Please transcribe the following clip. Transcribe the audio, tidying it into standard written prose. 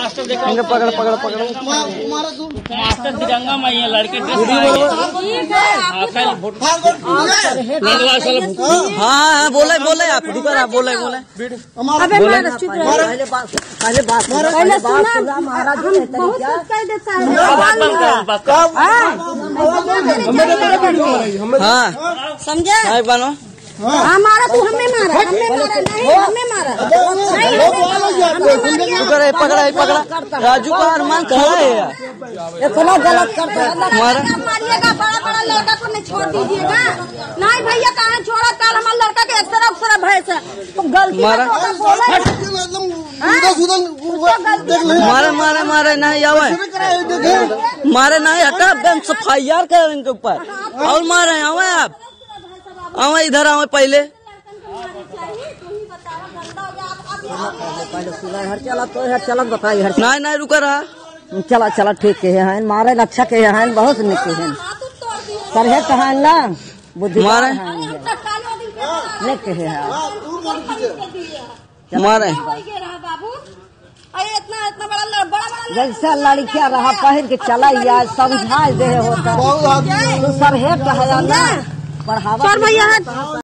Master देखो, पकड़ पकड़ पकड़ मास्टर तिरंगा में ये लड़के हाँ बोले बोले आप रुको आप बोले बोले पहले बात हाँ समझे बनो हमारा तो हमें मारा नहीं हमें मारा पकड़ा पकड़ा राजू का अरमान खड़ा है यार इतना गलत करते हैं मारिएगा बड़ा बड़ा लड़का को नहीं छोड़ दीजिएगा। नहीं भैया कहाँ छोड़ा, कल हमारे लड़का के अक्सर भैंस तुम गलती मारे मारे मारे नहीं आवे मारे नहीं हटा FIR कर इनके ऊपर और मारे आवे आप आवे इधर आवे पहले चला तो चलत बताई नहीं नहीं रुका रहा चला चला ठीक के हैं मारे अच्छा के हैं बहुत निके हैं सरहे कहाँ ना बुद्धि मारे निके हैं मारे इतना बड़ा जैसा लड़किया रहा पहन के चला यार समझा दे होता सरहे कहा ना पढ़ावा